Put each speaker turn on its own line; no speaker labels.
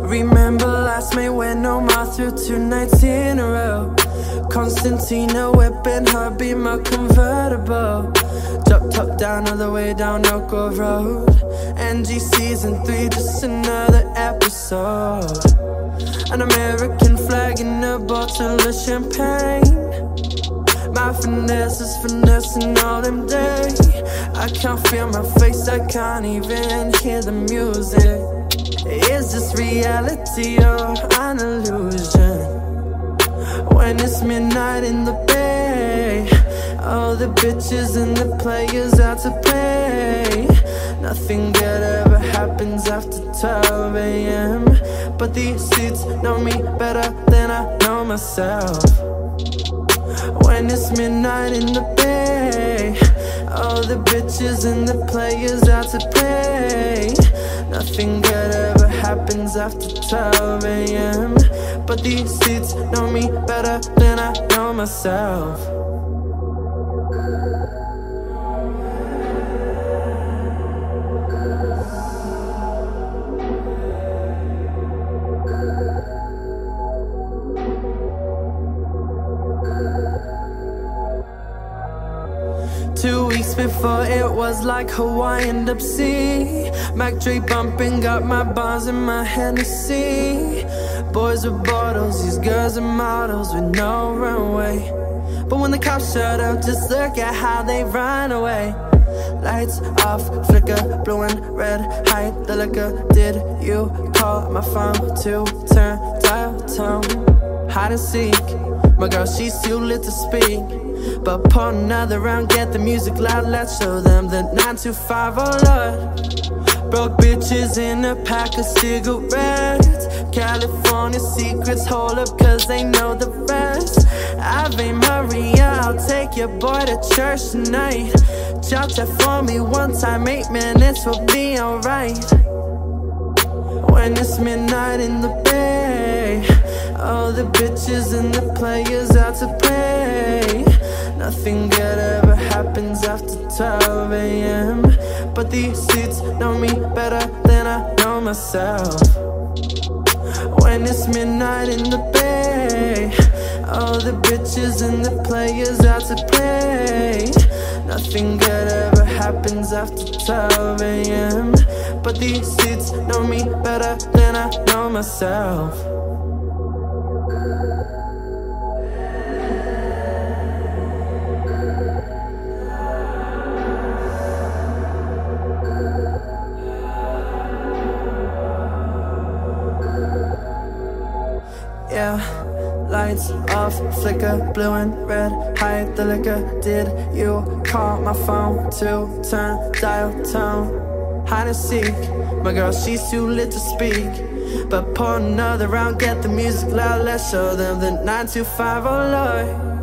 Remember last May when no more through 2 nights in a row. Constantina whipping her Beamer convertible. Drop top down all the way down Oak Grove Road. NG season 3, just another episode. An American flag in a bottle of champagne. My finesse is finessing all them day. I can't feel my face, I can't even hear the music. Is this reality or an illusion? When it's midnight in the bay, all the bitches and the players out to play. Nothing good ever happens after 12 a.m. But these seats know me better than I know myself. When it's midnight in the bay, all the bitches and the players out to play. Nothing good ever happens after 12 a.m. But these seats know me better than I know myself. 2 weeks before it was like Hawaiian up sea. Mac Dre bumping, got my bars in my Hennessy. Boys with bottles, these girls are models with no runway. But when the cops shut up, just look at how they run away. Lights off, flicker, blue and red, hide the liquor. Did you call my phone to turn dial tone? Hide and seek, my girl, she's too lit to speak. But pour another round, get the music loud, let's show them the 925, oh Lord. Broke bitches in a pack of cigarettes. California secrets, hold up, cause they know the rest. Ave Maria, I'll take your boy to church tonight. Drop that for me one time, 8 minutes will be alright. When it's midnight in the bay, all the bitches and the players out to play. Nothing good ever happens after 12 a.m. But these seats know me better than I know myself. When it's midnight in the bay, all the bitches and the players out to play. Nothing good ever happens after 12 a.m. But these seats know me better than I know myself. Yeah, lights off, flicker, blue and red, hide the liquor. Did you call my phone to turn dial tone? Hide and seek, my girl, she's too lit to speak. But pour another round, get the music loud, let's show them the 925, oh Lord.